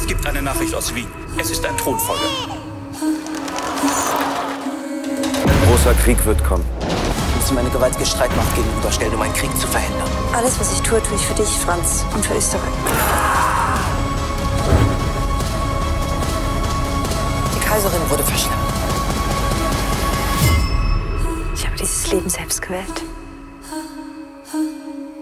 gibt eine Nachricht aus Wien. Es ist ein Thronfolger. Ein großer Krieg wird kommen. Ich muss ihm eine gewaltige Streitmacht gegenüberstellen, um einen Krieg zu verhindern. Alles, was ich tue, tue ich für dich, Franz, und für Österreich. Die Kaiserin wurde verschleppt. Ich habe dieses Leben selbst gewählt.